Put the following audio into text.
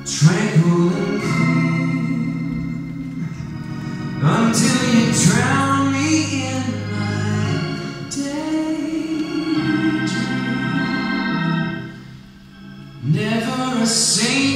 tranquil and clear, until you drown me in my daydream. Never a saint